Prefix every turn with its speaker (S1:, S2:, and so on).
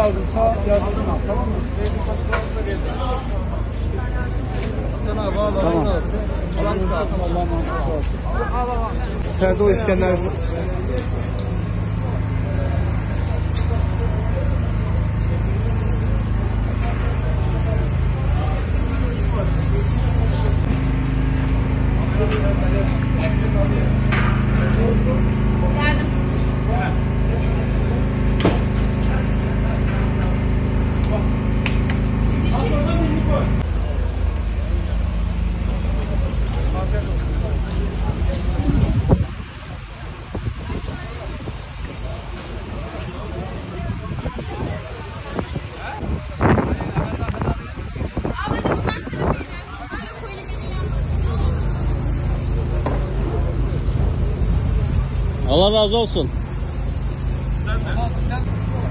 S1: lazımsa yazsınlar, tamam mı? Hasan abi al.
S2: Tamam.
S1: Allah'a emanet olsun.
S2: Sərdə İskəndər. Allah razı olsun.